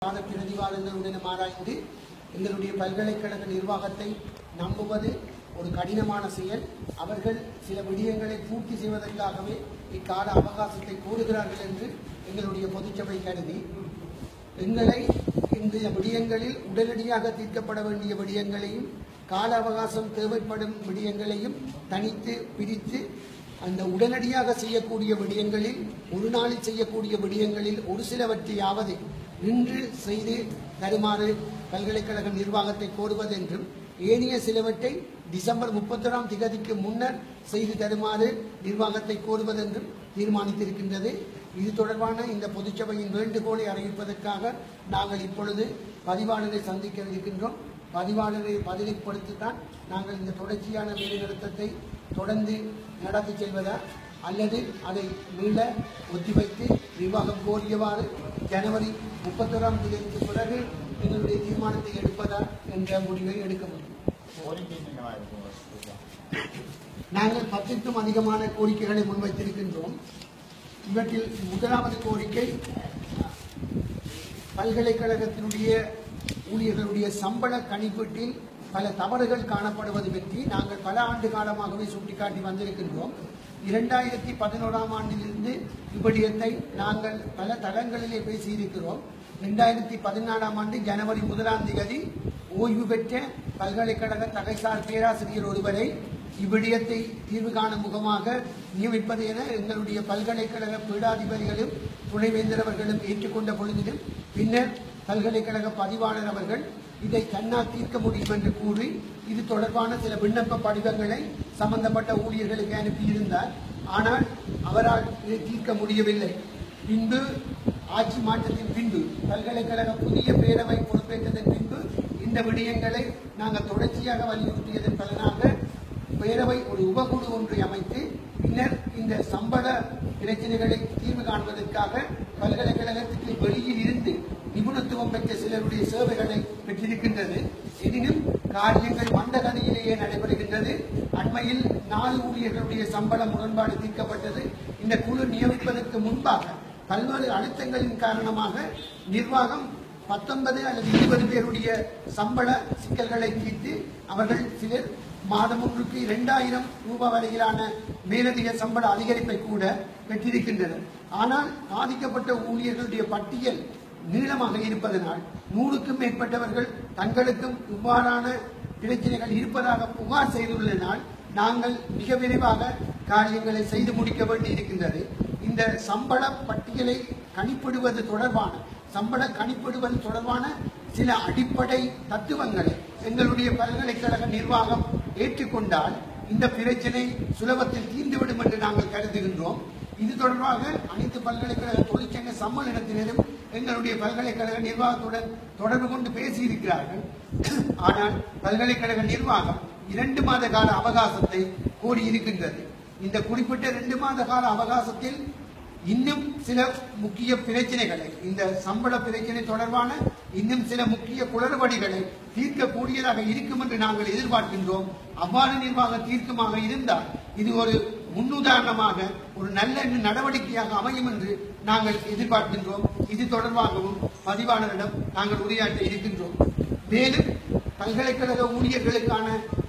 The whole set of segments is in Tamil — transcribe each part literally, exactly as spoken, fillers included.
வாத பிரதிவாதங்களுடன் ஆராய்ந்து எங்களுடைய பல்கலைக்கழக நிர்வாகத்தை நம்புவது ஒரு கடினமான செயல். அவர்கள் சில விடயங்களை பூர்த்தி செய்வதற்காகவே இக்கால அவகாசத்தை கோருகிறார்கள் என்று எங்களுடைய பொதுச்சபை கருதி எங்களை இந்த விடயங்களில் உடனடியாக தீர்க்கப்பட வேண்டிய விடயங்களையும் கால அவகாசம் தேவைப்படும் விடயங்களையும் தனித்து பிரித்து அந்த உடனடியாக செய்யக்கூடிய விடயங்களில் ஒரு நாளில் செய்யக்கூடிய விடயங்களில் ஒரு சிலவற்றையாவது இன்று செய்து தருமாறு பல்கலைக்கழக நிர்வாகத்தை கோருவதென்றும் ஏனைய சிலவற்றை டிசம்பர் முப்பத்தொராம் திகதிக்கு முன்னர் செய்து தருமாறு நிர்வாகத்தை கோருவதென்றும் தீர்மானித்திருக்கின்றது. இது தொடர்பான இந்த பொதுச்சபையின் வேண்டுகோளை அறிவிப்பதற்காக நாங்கள் இப்பொழுது பதிவாளரை சந்திக்க இருக்கின்றோம். பதிவாளரை பதிலைப்படுத்தித்தான் நாங்கள் இந்த தொடர்ச்சியான வேலைநிறுத்தத்தை தொடர்ந்து நடத்தி செல்வதா அல்லது அதை மீள ஒத்திவைத்து நிர்வாகம் கோரியவாறு ஜனவரி முப்பத்தொராம் தேதிக்கு பிறகு எங்களுடைய தீர்மானத்தை எடுப்பதா என்ற முடிவை எடுக்க முடியும். நாங்கள் பத்திற்கும் அதிகமான கோரிக்கைகளை முன்வைத்திருக்கின்றோம். இவற்றில் முதலாவது கோரிக்கை பல்கலைக்கழகத்தினுடைய ஊழியர்களுடைய சம்பள கணிப்பீட்டில் பல தவறுகள் காணப்படுவது பற்றி நாங்கள் பல ஆண்டு காலமாகவே சுட்டிக்காட்டி வந்திருக்கின்றோம். இரண்டாயிரத்தி பதினோராம் ஆண்டிலிருந்து இவ்விடயத்தை நாங்கள் பல தளங்களிலே பேசியிருக்கிறோம். இரண்டாயிரத்தி பதினாலாம் ஆண்டு ஜனவரி முதலாம் தேதி ஓய்வு பெற்ற பல்கலைக்கழக தகைசார் பேராசிரியர் ஒருவரை இவ்விடயத்தை தீர்வு காணும் முகமாக நியமிப்பது என எங்களுடைய பல்கலைக்கழக பீடாதிபதிகளும் துணைவேந்தர் அவர்களும் ஏற்றுக்கொண்ட பொழுதிலும் பின்னர் பல்கலைக்கழக பதிவாளர் அவர்கள் இதை தன்னால் தீர்க்க முடியும் என்று கூறி இது தொடர்பான சில விண்ணப்ப படிவங்களை சம்பந்தப்பட்ட ஊழியர்களுக்கு அனுப்பியிருந்தார். ஆனால் அவரால் இதை தீர்க்க முடியவில்லை. பின்பு ஆட்சி மாற்றத்தின் பின்பு பல்கலைக்கழக புதிய பேரவை பொறுப்பேற்றதன் பின்பு இந்த விடயங்களை நாங்கள் தொடர்ச்சியாக வலியுறுத்தியதன் பலனாக பேரவை ஒரு உபகுழு ஒன்றை அமைத்து பின்னர் இந்த சம்பள பிரச்சனைகளை தீர்வு காண்பதற்காக பல்கலைக்கழகத்துக்கு வெளியில் இருந்து நிபுணத்துவம் பெற்ற சிலருடைய சேவைகளை பெற்றிருக்கின்றது. எனினும் காரியங்கள் மந்தகதியிலேயே நடைபெறுகின்றது. அண்மையில் நாலு ஊழியர்களுடைய சம்பள முரண்பாடு தீர்க்கப்பட்டது. இந்த குழு நியமிப்பதற்கு முன்பாக பல்வேறு அழுத்தங்களின் காரணமாக நிர்வாகம் பத்தொன்பது அல்லது இருபது பேருடைய சம்பள சிக்கல்களை தீர்த்து அவர்கள் சிலர் மாதம் ஒன்றுக்கு இரண்டாயிரம் ரூபாய் வரையிலான மேலதிக சம்பள அதிகரிப்பை கூட பெற்றிருக்கின்றனர். ஆனால் பாதிக்கப்பட்ட ஊழியர்களுடைய பட்டியல் நீளமாக இருப்பதனால் நூறுக்கும் மேற்பட்டவர்கள் தங்களுக்கும் இவ்வாறான பிரச்சனைகள் இருப்பதாக புகார் செய்துள்ளதனால் நாங்கள் மிக விரைவாக காரியங்களை செய்து முடிக்க வேண்டி இருக்கின்றது. இந்த சம்பள பட்டியலை கணிப்பிடுவது தொடர்பான சம்பள கணிப்பிடுவது தொடர்பான சில அடிப்படை தத்துவங்களை எங்களுடைய பல்கலைக்கழக நிர்வாகம் ஏற்றுக்கொண்டால் இந்த பிரச்சனை சுலபத்தில் தீர்ந்துவிடும் என்று நாங்கள் கருதுகின்றோம். இது தொடர்பாக அனைத்து பல்கலைக்கழக தொழிற்சங்க சம்மேளனத்தினரும் எங்களுடைய பல்கலைக்கழக நிர்வாகத்துடன் தொடர்பு கொண்டு பேசியிருக்கிறார்கள். ஆனால் பல்கலைக்கழக நிர்வாகம் இரண்டு மாத கால அவகாசத்தை கோரியிருக்கின்றது. இந்த குறிப்பிட்ட இரண்டு மாத கால அவகாசத்தில் இன்னும் சில முக்கிய பிரச்சனைகளை இந்த சம்பள பிரச்சனை தொடர்பான இன்னும் சில முக்கிய குளறுபடிகளை தீர்க்கக்கூடியதாக இருக்கும் என்று நாங்கள் எதிர்பார்க்கின்றோம். அவ்வாறு நிர்வாக தீர்க்கமாக இருந்தால் இது ஒரு முன்னுதாரணமாக ஒரு நல்ல நடவடிக்கையாக அமையும் என்று நாங்கள் எதிர்பார்க்கின்றோம். இது தொடர்பாகவும் பதிவாளரிடம் நாங்கள் உரையாற்ற இருக்கின்றோம். மேலும் பல்கலைக்கழக ஊழியர்களுக்கான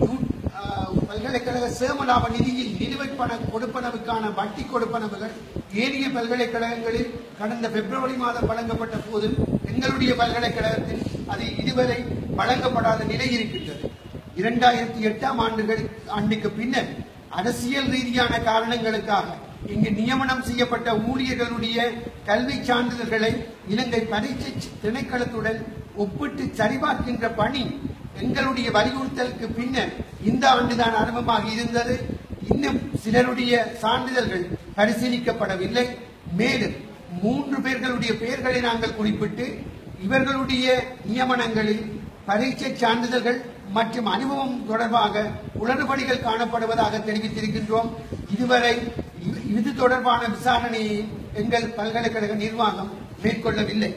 பல்கலைக்கழக சேமலாப நிதியில் நிலுவைப் பண கொடுப்பனவுக்கான வட்டி கொடுப்பனவுகள் ஏனைய பல்கலைக்கழகங்களில் கடந்த பிப்ரவரி மாதம் வழங்கப்பட்ட போதும் எங்களுடைய பல்கலைக்கழகத்தில் அது இதுவரை வழங்கப்படாத நிலை இருக்கின்றது. இரண்டாயிரத்தி எட்டாம் ஆண்டுகள் ஆண்டுக்கு பின்னர் அரசியல் ரீதியான காரணங்களுக்காக இங்கு நியமனம் செய்யப்பட்ட ஊழியர்களுடைய கல்வி சான்றிதழ்களை இலங்கை பரீட்சை திணைக்களத்துடன் ஒப்பிட்டு சரிபார்க்கின்ற பணி எங்களுடைய வலியுறுத்தலுக்கு பின்னர் இந்த ஆண்டுதான் ஆரம்பமாகி இருந்தது. இன்னும் சிலருடைய சான்றிதழ்கள் பரிசீலிக்கப்படவில்லை. மேலும் மூன்று பேர்களுடைய பெயர்களை நாங்கள் குறிப்பிட்டு இவர்களுடைய நியமனங்களில் பரீட்சை சான்றிதழ்கள் மற்றும் அனுபவம் தொடர்பாக குளறுபடிகள் காணப்படுவதாக தெரிவித்திருக்கின்றோம். இதுவரை இது தொடர்பான விசாரணையை எங்கள் பல்கலைக்கழக நிர்வாகம் மேற்கொள்ளவில்லை.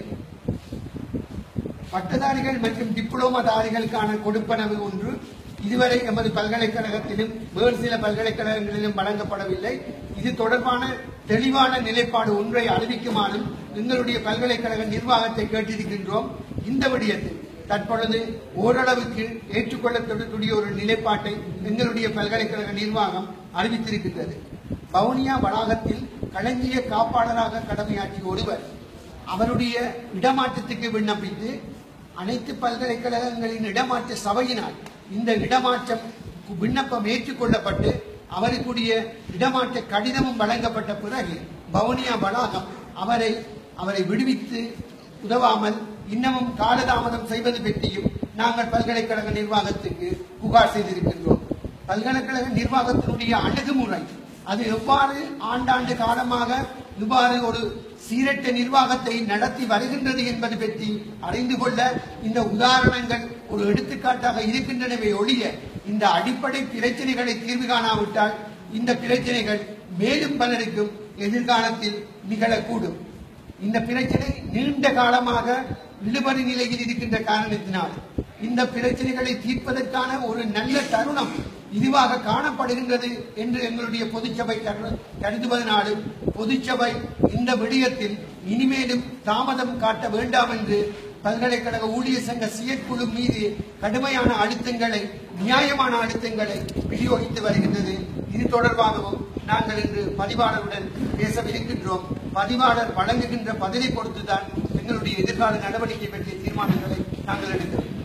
பட்டதாரிகள் மற்றும் டிப்ளோமாதாரிகளுக்கான கொடுப்பனவு ஒன்று இதுவரை எமது பல்கலைக்கழகத்திலும் வேறு சில பல்கலைக்கழகங்களிலும் வழங்கப்படவில்லை. இது தொடர்பான தெளிவான நிலைப்பாடு ஒன்றை அறிவிக்குமாறும் எங்களுடைய பல்கலைக்கழக நிர்வாகத்தை கேட்டிருக்கின்றோம். இந்த விடயத்தில் தற்பொழுது ஓரளவுக்கு ஏற்றுக்கொள்ளக்கூடிய ஒரு நிலைப்பாட்டை எங்களுடைய பல்கலைக்கழக நிர்வாகம் அறிவித்திருக்கின்றது. வவுனியா வளாகத்தில் களஞ்சிய காப்பாளராக கடமையாற்றிய ஒருவர் அவருடைய இடமாற்றத்துக்கு விண்ணப்பித்து அனைத்து பல்கலைக்கழகங்களின் இடமாற்ற சபையினால் இந்த இடமாற்றம் விண்ணப்பம் ஏற்றுக்கொள்ளப்பட்டு அவருக்குரிய இடமாற்ற கடிதமும் வழங்கப்பட்ட பிறகு வவுனியா வளாகம் அவரை அவரை விடுவித்து உதவாமல் இன்னமும் காலதாமதம் செய்வது பற்றியும் நாங்கள் பல்கலைக்கழக நிர்வாகத்துக்கு புகார் செய்திருக்கின்றோம். பல்கலைக்கழக நிர்வாகத்தினுடைய அணுகுமுறை அது எவ்வாறு ஆண்டாண்டு காலமாக இவ்வாறு ஒரு சீரற்ற நிர்வாகத்தை நடத்தி வருகின்றது என்பது பற்றி அறிந்து கொள்ள இந்த உதாரணங்கள் ஒரு எடுத்துக்காட்டாக இருக்கின்றனவே ஒழிய இந்த அடிப்படை பிரச்சனைகளை தீர்வு காணாவிட்டால் இந்த பிரச்சனைகள் மேலும் பலருக்கும் எதிர்காலத்தில் நிகழக்கூடும். இந்த பிரச்சனை நீண்ட காலமாக இழுபறி நிலையில் இருக்கின்ற காரணத்தினால் இந்த பிரச்சனைகளை தீர்ப்பதற்கான ஒரு நல்ல தருணம் இதுவாக காணப்படுகின்றது என்று எங்களுடைய பொதுச்சபை கருதுவதனாலும் பொதுச்சபை இந்த விடயத்தில் இனிமேலும் தாமதம் காட்ட வேண்டாம் என்று பல்கலைக்கழக ஊழியர் சங்க செயற்குழு மீது கடுமையான அழுத்தங்களை நியாயமான அழுத்தங்களை விநியோகித்து வருகின்றது. இது தொடர்பாகவும் நாங்கள் இன்று பதிவாளருடன் பேசவிருக்கின்றோம். பதிவாளர் வழங்குகின்ற பதிலை பொறுத்துதான் எங்களுடைய எதிர்கால நடவடிக்கை பற்றிய தீர்மானங்களை நாங்கள் எடுக்கிறோம்.